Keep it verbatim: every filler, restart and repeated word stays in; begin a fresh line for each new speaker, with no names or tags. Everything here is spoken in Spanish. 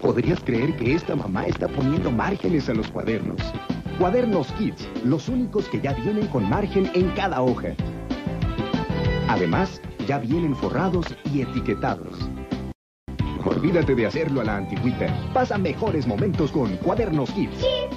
¿Podrías creer que esta mamá está poniendo márgenes a los cuadernos? Cuadernos Kids, los únicos que ya vienen con margen en cada hoja. Además, ya vienen forrados y etiquetados. Olvídate de hacerlo a la antigüita. Pasa mejores momentos con Cuadernos Kids.
Sí.